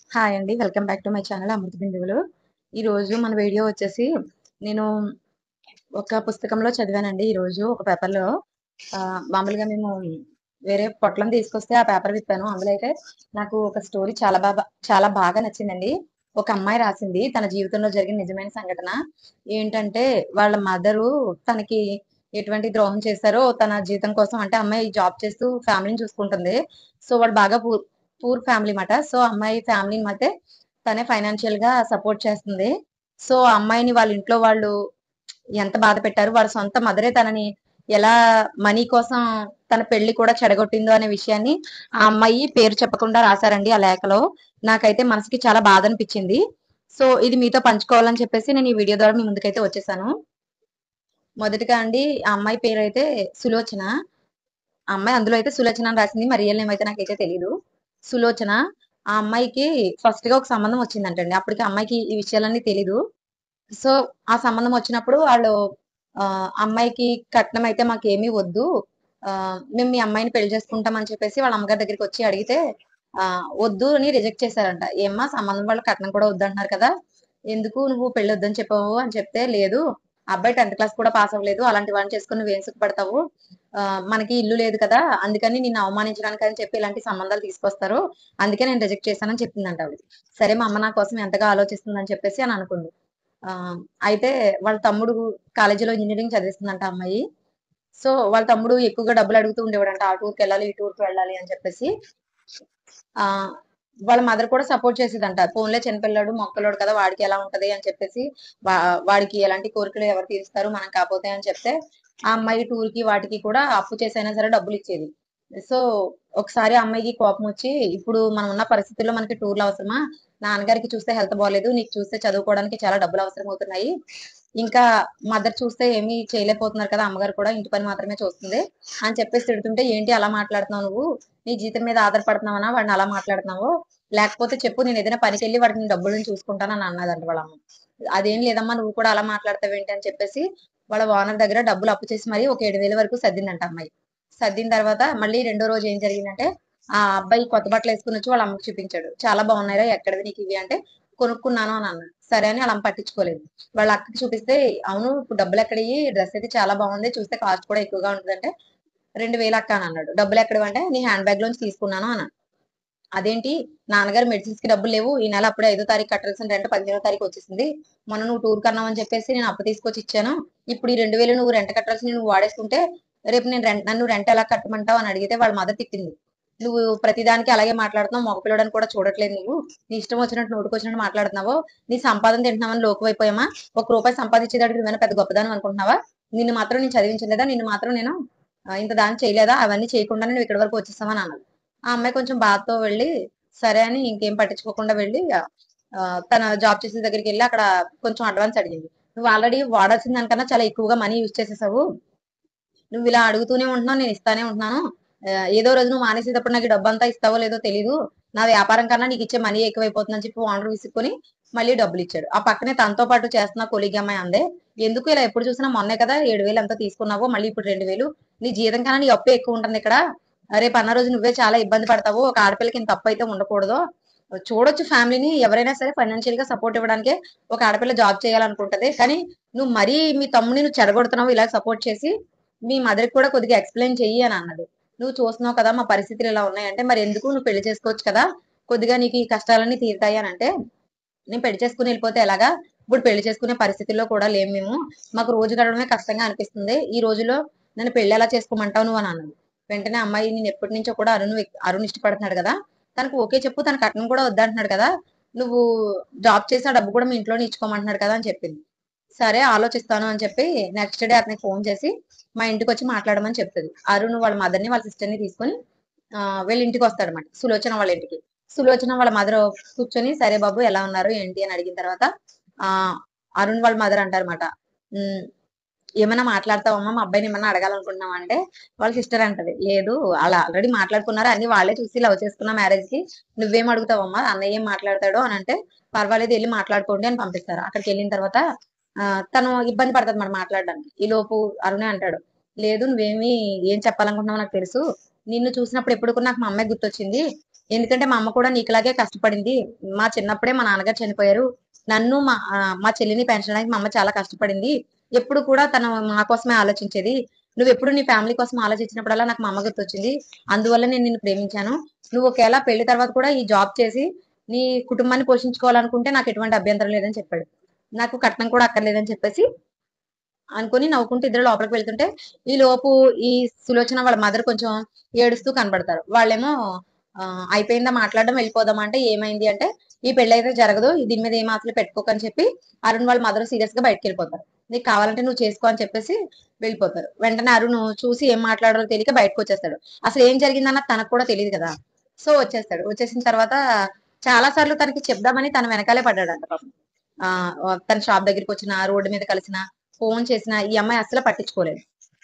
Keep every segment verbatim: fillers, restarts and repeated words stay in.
Hi అండి. Welcome back to my channel Amrutha Binduvulu. ఈరోజు మన వీడియో వచ్చేసి నేను ఒక పుస్తకంలో చదివానండి ఈరోజు ఒక పేపర్‌లో. ఆహ్, మామూలుగా మేము వేరే పొట్లం తీసుకొస్తే ఆ పేపర్ విప్పాను. అందులో అయితే నాకు ఒక స్టోరీ చాలా బాగా చాలా బాగా నచ్చిందండి. ఒక అమ్మాయి రాసింది. తన జీవితంలో జరిగిన నిజమైన సంఘటన. ఏంటంటే వాళ్ళ మదరు తనకి ఎటువంటి ద్రోహం చేశారో తన జీవితం కోసం అంటే అమ్మాయి జాబ్ చేస్తూ ఫ్యామిలీని చూసుకుంటుంది. సో, వాళ్ళు బాగా పూర్ పూర్ ఫ్యామిలీ మాట. సో, అమ్మాయి ఫ్యామిలీని మతే తనే ఫైనాన్షియల్‌గా సపోర్ట్ చేస్తుంది. సో, ఆ అమ్మాయిని వాళ్ళ ఇంట్లో వాళ్ళు ఎంత బాధ పెట్టారు. వాళ్ళ సొంత మదరే తనని ఎలా మనీ కోసం తన పెళ్లి కూడా చెడగొట్టిందో అనే విషయాన్ని ఆ అమ్మాయి పేరు చెప్పకుండా రాసారండి ఆ లేఖలో. నాకైతే మనసుకి చాలా బాధ అనిపించింది. సో, ఇది మీతో పంచుకోవాలని చెప్పేసి నేను ఈ వీడియో ద్వారా మీ ముందుకైతే వచ్చేసాను. మొదటగా అండి ఆ అమ్మాయి పేరైతే సులోచన. ఆ అమ్మాయి అందులో అయితే సులోచన అని రాసింది. మరి రియల్ నేమ్ అయితే నాకైతే తెలీదు. సులోచన. ఆ అమ్మాయికి ఫస్ట్‌గా ఒక సంబంధం వచ్చిందంటండి. అప్పటికి ఆ అమ్మాయికి ఈ విషయాలన్నీ తెలీదు. సో, ఆ సంబంధం వచ్చినప్పుడు వాళ్ళు ఆహ్, అమ్మాయికి కట్నం అయితే మాకేమీ వద్దు. ఆహ్, మేము మీ అమ్మాయిని పెళ్లి చేసుకుంటాం అని చెప్పేసి వాళ్ళ అమ్మగారి దగ్గరికొచ్చి అడిగితే ఆహ్, వద్దు అని రిజెక్ట్ చేశారంట. ఏమ్మా సంబంధం వాళ్ళు కట్నం కూడా వద్దంటున్నారు కదా! ఎందుకు నువ్వు పెళ్లి వద్దని చెప్పావు అని చెప్తే, లేదు అబ్బాయి టెన్త్ క్లాస్ కూడా పాస్ అవ్వలేదు. అలాంటి వాడిని చేసుకొని నువ్వేం సుఖపడతావు? ఆహ్, మనకి ఇల్లు లేదు కదా! అందుకని నిన్ను అవమానించడానికి అని చెప్పి ఇలాంటి సంబంధాలు తీసుకొస్తారు. అందుకే నేను రిజెక్ట్ చేశానని చెప్పిందంట ఆవిడ. సరే మా అమ్మ నా కోసం ఎంతగా ఆలోచిస్తుందని చెప్పేసి అని అనుకుంది. ఆ! అయితే వాళ్ళ తమ్ముడు కాలేజీలో ఇంజినీరింగ్ చదివిస్తుందంట ఆ అమ్మాయి. సో, వాళ్ళ తమ్ముడు ఎక్కువగా డబ్బులు అడుగుతూ ఉండేవాడంట. ఆ టూర్‌కెళ్ళాలి, ఈ టూర్‌కి వెళ్ళాలి అని చెప్పేసి. ఆహ్, వాళ్ళ మదర్ కూడా సపోర్ట్ చేసేదంట. పోన్లే చిన్న పిల్లోడు, మొక్కలోడు కదా! వాడికి ఎలా ఉంటది అని చెప్పేసి, వా వాడికి ఎలాంటి కోరికలు ఎవరు తీరుస్తారు మనం కాపోతే అని చెప్తే, ఆ అమ్మాయి టూర్‌కి వాటికి కూడా అప్పు చేసైనా సరే డబ్బులిచ్చేది. సో, ఒకసారి ఆ అమ్మాయికి కోపమొచ్చి, ఇప్పుడు మనం ఉన్న పరిస్థితుల్లో మనకి టూర్‌లు అవసరమా? నాన్నగారికి చూస్తే హెల్త్ బాలేదు. నీకు చూస్తే చదువుకోవడానికి చాలా డబ్బులు అవసరమవుతున్నాయి. ఇంకా మదర్ చూస్తే ఏమీ చేయలేకపోతున్నారు కదా! అమ్మగారు కూడా ఇంటి పని మాత్రమే చూస్తుంది. అని చెప్పేసి తిడుతుంటే, "ఏంటి అలా మాట్లాడుతున్నావు నువ్వు? నీ జీతం మీద ఆధారపడుతున్నావనా వాడిని అలా మాట్లాడుతున్నావు? లేకపోతే చెప్పు నేనేదైనా పనికెళ్ళి వాడికి నేను డబ్బులను చూసుకుంటానని" అన్నదంట వాళ్ళమ్మ. "అదేం లేదమ్మా నువ్వు కూడా అలా మాట్లాడతావేంటి" అని చెప్పేసి వాళ్ళ ఓనర్ దగ్గర డబ్బులు అప్పు చేసి మరి ఒక ఏడు వేలు వరకు సర్దిందంట అమ్మాయి. సర్దిన తర్వాత మళ్ళీ రెండో రోజు ఏం జరిగిందంటే, ఆ అబ్బాయి కొత్త బట్టలేసుకొనొచ్చి వాళ్ళ అమ్మకి చూపించాడు. "చాలా బాగున్నాయిరా ఎక్కడివి నీకివి" అంటే, "కొనుక్కున్నాను" అని అన్నాడు. సరే అని ఆళ్ళమ్మ పట్టించుకోలేదు. వాళ్ళ అక్కకి చూపిస్తే, "అవును ఇప్పుడు డబ్బులెక్కడియి? డ్రెస్ అయితే చాలా బాగుంది. చూస్తే కాస్ట్ కూడా ఎక్కువగా ఉంటదంటే" రెండు వేలు అక్క అని అన్నాడు. డబ్బులెక్కడివంటే, "నీ హ్యాండ్ బ్యాగ్ లోంచి తీసుకున్నాను" అన్నాను. అదేంటి నాన్నగారు మెడిసిన్స్‌కి డబ్బులు లేవు. ఈ నెల అప్పుడే ఐదో తారీఖు కట్టాల్సిన రెంట్ పదిహేనో తారీఖు వచ్చేసింది. మొన్న నువ్వు టూర్‌కన్నావని చెప్పేసి నేను అప్పు తీసుకొచ్చి ఇచ్చాను. ఇప్పుడు ఈ రెండు వేలు నువ్వు రెంట్ కట్టాల్సినవి నువ్వు వాడేసుకుంటే, రేపు నేను రెంట్ నన్ను రెంట్ ఎలా కట్టమంటావు అని అడిగితే వాళ్ళ మదర్ తిట్టింది. "నువ్వు ప్రతిదానికి అలాగే మాట్లాడుతున్నావు. మగ పిల్లోడని కూడా చూడట్లేదు నువ్వు. నీ ఇష్టం వచ్చినట్టు నోటికొచ్చినట్టు మాట్లాడుతున్నావు. నీ సంపాదన తింటున్నావని లోకువైపోయామా? ఒక్క రూపాయి సంపాదించేటప్పటికి నువ్వేమైనా పెద్ద గొప్పదానివి అనుకుంటున్నావా? నిన్ను మాత్రం నేను చదివించలేదా? నిన్ను మాత్రం నేను ఆహ్, ఇంత దాన్ని చేయలేదా? అవన్నీ చేయకుండానే నువ్వు ఇక్కడి వరకు వచ్చేసావా" అని అన్నది. ఆ అమ్మాయి కొంచెం బాధతో వెళ్ళి, సరే అని ఇంకేం పట్టించుకోకుండా వెళ్ళి ఆహ్, తన జాబ్ చేసే దగ్గరికెళ్ళి అక్కడ కొంచెం అడ్వాన్స్ అడిగింది. "నువ్వు ఆల్రెడీ వాడాల్సిన దానికన్నా చాలా ఎక్కువగా మనీ యూజ్ చేసేసావు. నువ్విలా అడుగుతూనే ఉంటున్నావు. నేను ఇస్తానే ఉంటున్నాను. ఆహ్, ఏదో రోజు నువ్వు మానేసేటప్పుడు నాకు ఈ డబ్బంతా ఇస్తావో లేదో తెలీదు. నా వ్యాపారం కన్నా నీకిచ్చే మనీ ఎక్కువైపోతుందని" చెప్పి ఓనర్ విసుక్కొని మళ్ళీ డబ్బులిచ్చాడు. ఆ పక్కనే తనతో పాటు చేస్తున్న కొలీగ్ అమ్మాయి అంది, "ఎందుకు ఇలా ఎప్పుడు చూసినా మొన్నే కదా ఏడు వేలు ఎంతో తీసుకున్నావు. మళ్ళీ ఇప్పుడు రెండు వేలు నీ జీతం కన్నా నీ అప్పే ఎక్కువుంటుందిక్కడ. రేపన్న రోజు నువ్వే చాలా ఇబ్బంది పడతావు. ఒక ఆడపిల్లకి ఇంత అప్పయితే ఉండకూడదు. చూడొచ్చు ఫ్యామిలీని ఎవరైనా సరే ఫైనాన్షియల్‌గా సపోర్ట్ ఇవ్వడానికే ఒక ఆడపిల్ల జాబ్ చేయాలనుకుంటది. కానీ నువ్వు మరీ మీ తమ్ముడిని నువ్వు చెడగొడుతున్నావు ఇలా సపోర్ట్ చేసి. మీ మదర్‌కి కూడా కొద్దిగా ఎక్స్‌ప్లెయిన్ చెయ్యి" అని అన్నది. "నువ్వు చూస్తున్నావు కదా! మా పరిస్థితులు ఇలా ఉన్నాయంటే, మరెందుకు నువ్వు పెళ్లి చేసుకోవచ్చు కదా! కొద్దిగా నీకు ఈ కష్టాలన్నీ తీరుతాయి" అనంటే, "నేను పెళ్లి చేసుకొని ఎళ్ళిపోతే ఎలాగా? ఇప్పుడు పెళ్లి చేసుకునే పరిస్థితుల్లో కూడా లేము మేము. మాకు రోజు గడవడమే కష్టంగా అనిపిస్తుంది. ఈ రోజుల్లో నన్ను పెళ్లెలా చేసుకోమంటావు నువ్వు" అని అన్నది. వెంటనే ఆ అమ్మాయి నేనెప్పటి నుంచో కూడా అరుణ్ వ్యక్ అరుణ్ ఇష్టపడుతున్నాడు గదా! తనకు ఓకే చెప్పు. తను కట్నం కూడా వద్దంటున్నాడు కదా! నువ్వు జాబ్ చేసి ఆ డబ్బు కూడా మీ ఇంట్లోనే ఇచ్చుకోమంటున్నాడు కదా! అని చెప్పింది. సరే ఆలోచిస్తాను అని చెప్పి నెక్స్ట్ డే అతనికి ఫోను చేసి మా ఇంటికొచ్చి మాట్లాడమని చెప్తది. అరుణ్ వాళ్ళ మదర్‌ని, వాళ్ళ సిస్టర్‌ని తీసుకొని ఆహ్, వీళ్ళ ఇంటికొస్తాడన్నమాట. సులోచన వాళ్ళ ఇంటికి. సులోచన వాళ్ళ మదరు కూర్చొని, "సరే బాబు ఎలా ఉన్నారు? ఏంటి?" అని అడిగిన తర్వాత ఆహ్, అరుణ్ వాళ్ళ మదర్ అంటారన్నమాట. హ్మ్. "ఏమన్నా మాట్లాడతావమ్మా? మా అబ్బాయిని ఏమన్నా అడగాలనుకుంటున్నావా?" అంటే వాళ్ళ సిస్టర్ అంటది, "లేదు ఆళ్ళు ఆల్రెడీ మాట్లాడుకున్నారు. అన్నీ వాళ్ళే చూసి లవ్ చేసుకున్న మ్యారేజ్‌కి. నువ్వేం అడుగుతావమ్మా? అన్నయ్య ఏం మాట్లాడతాడు" అనంటే, "పర్వాలేదు ఎళ్లి మాట్లాడుకోండి" అని పంపిస్తారు. అక్కడికెళ్ళిన తర్వాత ఆహ్, తను ఇబ్బంది పడతదన్నమాట మాట్లాడడానికి. ఈలోపు అరుణే అంటాడు, "లేదు నువ్వేమి ఏం చెప్పాలనుకుంటున్నావో నాకు తెలుసు. నిన్ను చూసినప్పుడు ఎప్పుడు కూడా నాకు మా అమ్మాయి గుర్తొచ్చింది. ఎందుకంటే మా అమ్మ కూడా నీకులాగే కష్టపడింది. మా చిన్నప్పుడే మా నాన్నగారు చనిపోయారు. నన్ను మా ఆహ్, మా చెల్లిని పెంచడానికి మా అమ్మ చాలా కష్టపడింది. ఎప్పుడు కూడా తను మా కోసమే ఆలోచించేది. నువ్వెప్పుడు నీ ఫ్యామిలీ కోసం ఆలోచించినప్పుడల్లా నాకు మా అమ్మ గుర్తొచ్చింది. అందువల్ల నేను నిన్ను ప్రేమించాను. నువ్వు ఒకేళ పెళ్లి తర్వాత కూడా ఈ జాబ్ చేసి నీ కుటుంబాన్ని పోషించుకోవాలనుకుంటే నాకు ఎటువంటి అభ్యంతరం లేదని చెప్పాడు. నాకు కట్నం కూడా అక్కర్లేదని చెప్పేసి అనుకుని నవ్వుకుంటూ ఇద్దరు లోపలికి వెళ్తుంటే ఈ లోపు ఈ సులోచన వాళ్ళ మదర్ కొంచెం ఏడుస్తూ కనబడతారు. వాళ్ళేమో ఆహ్, అయిపోయిందా మాట్లాడడం వెళ్ళిపోదామా అంటే ఏమైంది అంటే ఈ పెళ్లయితే జరగదు. దీని మీద ఏం ఆశలు పెట్టుకోకని చెప్పి అరుణ్ వాళ్ళ మదర్ సీరియస్‌గా బయటికెళ్ళిపోతారు. నీకు కావాలంటే నువ్వు చేసుకో అని చెప్పేసి వెళ్ళిపోతారు. వెంటనే అరుణ్ చూసి ఏం మాట్లాడాలో తెలియక బయటకొచ్చేస్తాడు. అసలు ఏం జరిగిందన్నది తనకు కూడా తెలీదు కదా! సో వచ్చేస్తాడు. వచ్చేసిన తర్వాత చాలా సార్లు తనకి చెప్దామని తన వెనకాలే పడ్డాడంట పాపం. ఆహ్, తన షాప్ దగ్గరికొచ్చినా, రోడ్డు మీద కలిసినా, ఫోను చేసినా ఈ అమ్మాయి అస్సలు పట్టించుకోలేదు.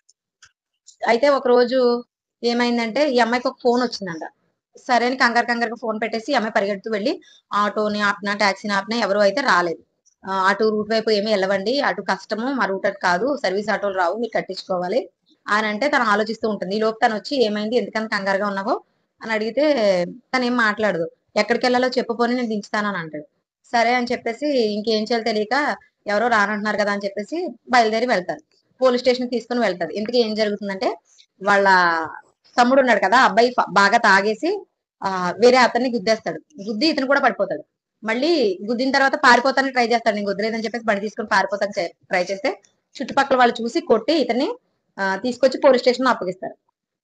అయితే ఒకరోజు ఏమైందంటే ఈ అమ్మాయికి ఒక ఫోన్ వచ్చిందంట. సరే అని కంగారు కంగారుగా ఫోన్ పెట్టేసి ఈ అమ్మాయి పరిగెడుతూ వెళ్లి ఆటోని ఆపినా, టాక్సీని ఆపినా ఎవరు అయితే రాలేదు. ఆహ్, అటు రూట్ వైపు ఏమి ఎళ్ళవండి. అటు కష్టము. మా రూట్ అటు కాదు. సర్వీస్ ఆటోలు రావు. మీరు కట్టించుకోవాలి అనంటే తను ఆలోచిస్తూ ఉంటుంది. ఈలోపు తనొచ్చి ఏమైంది? ఎందుకంత కంగారుగా ఉన్నావు? అని అడిగితే తనేం మాట్లాడదు. ఎక్కడికెళ్ళాలో చెప్పు పోనీ నేను దించుతానని అంటాడు. సరే అని చెప్పేసి ఇంకేం చేయాలో తెలియక ఎవరో రానంటున్నారు కదా! అని చెప్పేసి బయలుదేరి వెళ్తారు. పోలీస్ స్టేషన్‌కి తీసుకొని వెళ్తారు. ఇంతకీ ఏం జరుగుతుందంటే వాళ్ళ తమ్ముడున్నాడు కదా! ఆ అబ్బాయి ఫ బాగా తాగేసి ఆహ్, వేరే అతన్ని గుద్దేస్తాడు. గుద్ది ఇతను కూడా పడిపోతాడు. మళ్ళీ గుద్దిన తర్వాత పారిపోతానికి ట్రై చేస్తాడు. నీకు వదిలేదని చెప్పేసి బండి తీసుకొని పారిపోతానికి చే ట్రై చేస్తే చుట్టుపక్కల వాళ్ళు చూసి కొట్టి ఇతన్ని ఆహ్, తీసుకొచ్చి పోలీస్ స్టేషన్‌లో అప్పగిస్తారు.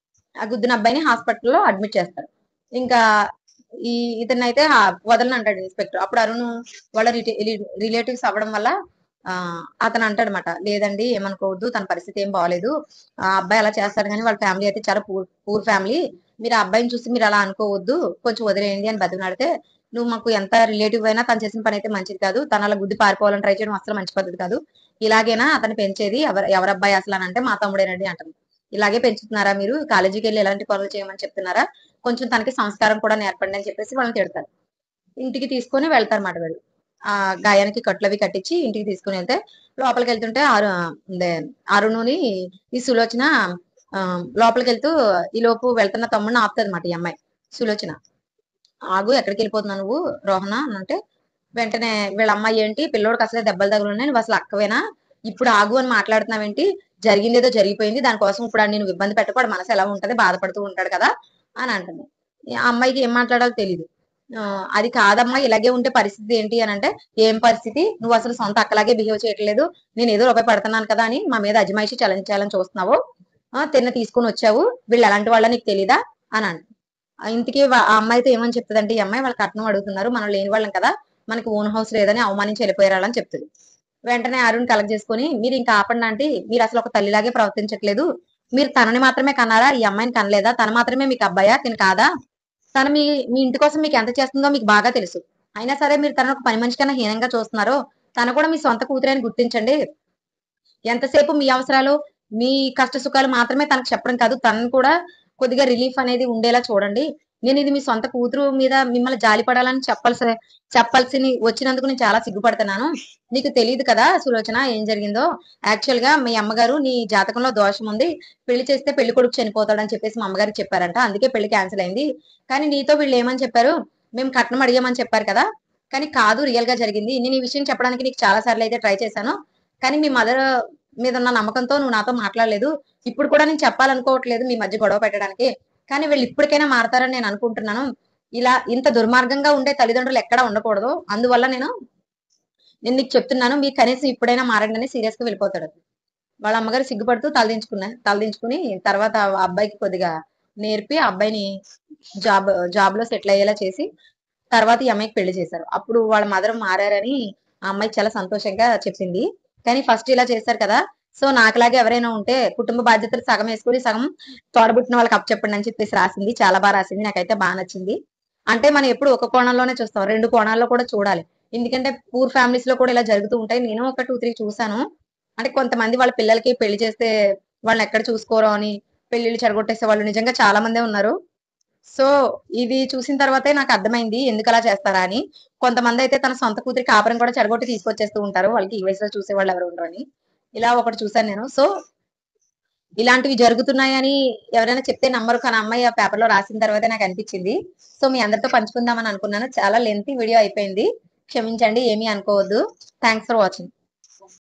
ఆ గుద్దిన అబ్బాయిని హాస్పిటల్‌లో అడ్మిట్ చేస్తారు. ఇంకా ఈ ఇతన్నయితే ఆహ్, వదలనంటాడు ఇన్స్‌పెక్టర్. అప్పుడు అరుణ్ వాళ్ళ రిటి రి రిలేటివ్స్ అవ్వడం వల్ల ఆహ్, అతను అంటాడన్నమాట. లేదండి ఏమనుకోవద్దు. తన పరిస్థితి ఏం బాలేదు. ఆ అబ్బాయి అలా చేస్తాడు గానీ వాళ్ళ ఫ్యామిలీ అయితే చాలా పూర్ పూర్ ఫ్యామిలీ. మీరు ఆ అబ్బాయిని చూసి మీరు అలా అనుకోవద్దు. కొంచెం వదిలేయండి అని బతిమలాడితే, నువ్వు మాకు ఎంత రిలేటివ్ అయినా తను చేసిన పనైతే మంచిది కాదు. తను అలా గుద్ది పారిపోవాలని ట్రై చేయడం అస్సలు మంచి పద్ధతి కాదు. ఇలాగేనా అతన్ని పెంచేది? ఎవరు ఎవరబ్బాయి అసలనంటే మా తమ్ముడేనండి అంటది. ఇలాగే పెంచుతున్నారా మీరు? కాలేజీకెళ్ళి ఎలాంటి పనులు చేయమని చెప్తున్నారా? కొంచెం తనకి సంస్కారం కూడా నేర్పండి అని చెప్పేసి వాళ్ళని తిడతారు. ఇంటికి తీసుకొని వెళ్తారన్నమాట వీళ్ళు. ఆ గాయానికి కట్లవి కట్టించి ఇంటికి తీసుకొనెళ్తే లోపలికెళ్తుంటే అరు అదే అరుణుని ఈ సులోచన ఆహ్, లోపలికెళ్తూ ఈలోపు వెళ్తున్న తమ్ముడిని ఆపుతదన్నమాట ఈ అమ్మాయి సులోచన. ఆగు ఎక్కడికెళ్ళిపోతున్నావు నువ్వు రోహన అనంటే, వెంటనే వీళ్ళ అమ్మాయి ఏంటి పిల్లోడికి అసలే దెబ్బలు తగులున్నాయి. నువ్వు అసలు అక్కవేనా? ఇప్పుడు ఆగు అని మాట్లాడుతున్నావేంటి? జరిగిందేదో జరిగిపోయింది. దాని కోసం ఇప్పుడు ఆడిని నువ్వు ఇబ్బంది పెట్టకు. వాడి మనసు ఎలా ఉంటది? బాధపడుతూ ఉంటాడు కదా! అని అంటుంది. ఆ అమ్మాయికి ఏం మాట్లాడాలో తెలీదు. ఆహ్, అది కాదమ్మా ఇలాగే ఉంటే పరిస్థితి ఏంటి అనంటే, ఏం పరిస్థితి? నువ్వసలు సొంత అక్కలాగే బిహేవ్ చేయట్లేదు. నేనేదో రూపాయి పెడుతున్నాను కదా! అని మా మీద అజమాయిషీ చెలాయించాలని చూస్తున్నావు. ఆ! తిన్న తీసుకొనొచ్చావు. వీళ్ళు ఎలాంటి వాళ్ళో నీకు తెలీదా? అని అంట. ఆహ్, ఇంతకీ వ ఆ అమ్మాయితో ఏమని చెప్తదంటే ఈ అమ్మాయి వాళ్ళ కట్నం అడుగుతున్నారు. మనం లేని వాళ్ళం కదా! మనకి ఓన్ హౌస్ లేదని అవమానించి ఎళ్ళిపోయారు ఆళ్ళని చెప్తది. వెంటనే అరుణ్ కలెక్ట్ చేసుకొని మీరింక ఆపండి ఆంటీ. మీరసలు ఒక తల్లిలాగే ప్రవర్తించట్లేదు. మీరు తనని మాత్రమే కన్నారా? ఈ అమ్మాయిని కనలేదా? తను మాత్రమే మీకు అబ్బాయా? తిను కాదా? తను మీ మీ ఇంటి కోసం మీకు ఎంత చేస్తుందో మీకు బాగా తెలుసు. అయినా సరే మీరు తనని ఒక పని మనిషి కన్నా హీనంగా చూస్తున్నారు. తను కూడా మీ సొంత కూతురే అని గుర్తించండి. ఎంతసేపు మీ అవసరాలు, మీ కష్ట సుఖాలు మాత్రమే తనకు చెప్పడం కాదు. తనని కూడా కొద్దిగా రిలీఫ్ అనేది ఉండేలా చూడండి. నేనిది మీ సొంత కూతురు మీద మిమ్మల్ని జాలి పడాలని చెప్పాల్సి చెప్పాల్సిని వచ్చినందుకు నేను చాలా సిగ్గుపడుతున్నాను. నీకు తెలీదు కదా సులోచన ఏం జరిగిందో. యాక్చువల్‌గా మీ అమ్మగారు నీ జాతకంలో దోషం ఉంది. పెళ్లి చేస్తే పెళ్ళికొడుకు చనిపోతాడని చెప్పేసి మా అమ్మగారికి చెప్పారంట. అందుకే పెళ్లి క్యాన్సెల్ అయింది. కానీ నీతో వీళ్ళేమని చెప్పారు? మేము కట్నం అడిగామని చెప్పారు కదా! కానీ కాదు రియల్‌గా జరిగింది. నేను ఈ విషయం చెప్పడానికి నీకు చాలా సార్లయితే ట్రై చేశాను. కానీ మీ మదర్ మీదున్న నమ్మకంతో నువ్వు నాతో మాట్లాడలేదు. ఇప్పుడు కూడా నేను చెప్పాలనుకోవట్లేదు మీ మధ్య గొడవ పెట్టడానికి. కానీ వీళ్ళు ఇప్పటికైనా మారతారని నేను అనుకుంటున్నాను. ఇలా ఇంత దుర్మార్గంగా ఉండే తల్లిదండ్రులు ఎక్కడా ఉండకూడదు. అందువల్ల నేను నేను నీకు చెప్తున్నాను. మీరు కనీసం ఇప్పుడైనా మారండి అని సీరియస్‌గా వెళ్ళిపోతాడు. వాళ్ళ అమ్మగారు సిగ్గుపడుతూ తలదించుకున్న తలదించుకొని తర్వాత ఆ అబ్బాయికి కొద్దిగా నేర్పి ఆ అబ్బాయిని జాబ్ జాబ్‌లో సెటిల్ అయ్యేలా చేసి తర్వాత ఈ అమ్మాయికి పెళ్లి చేశారు. అప్పుడు వాళ్ళ మదర్ మారారని ఆ అమ్మాయి చాలా సంతోషంగా చెప్పింది. కానీ ఫస్ట్ ఇలా చేశారు కదా! సో, నాకులాగా ఎవరైనా ఉంటే కుటుంబ బాధ్యతలు సగం యేసుకొని, సగం తోడబుట్టిన వాళ్ళకి అప్పచెప్పండి అని చెప్పేసి రాసింది. చాలా బా రాసింది. నాకైతే బా నచ్చింది. అంటే మనం ఎప్పుడు ఒక కోణంలోనే చూస్తాం. రెండు కోణాల్లో కూడా చూడాలి. ఎందుకంటే పూర్ ఫ్యామిలీస్‌లో కూడా ఇలా జరుగుతూ ఉంటాయి. నేను ఒక రెండు, మూడు చూసాను. అంటే కొంతమంది వాళ్ళ పిల్లలకి పెళ్లి చేస్తే వాళ్ళనెక్కడ చూసుకోరో అని పెళ్లిళ్లు చెడగొట్టేసే వాళ్ళు నిజంగా చాలా మందే ఉన్నారు. సో, ఇది చూసిన తర్వాతే నాకర్థమైంది ఎందుకలా చేస్తారా అని. కొంతమందయితే తన సొంత కూతురి కాపురం కూడా చెడగొట్టి తీసుకొచ్చేస్తూ ఉంటారు. వాళ్ళకి ఈ వయసులో చూసేవాళ్ళు ఎవరు ఉండరని. ఇలా ఒకటి చూసాను నేను. సో, ఇలాంటివి జరుగుతున్నాయని ఎవరైనా చెప్తే నమ్మరు, కానీ అమ్మాయి ఆ పేపర్ లో రాసిన తర్వాత నాకు అనిపించింది. సో మీ అందరితో పంచుకుందామని అనుకున్నాను. చాలా లెంతీ వీడియో అయిపోయింది, క్షమించండి, ఏమీ అనుకోవద్దు. Thanks for watching.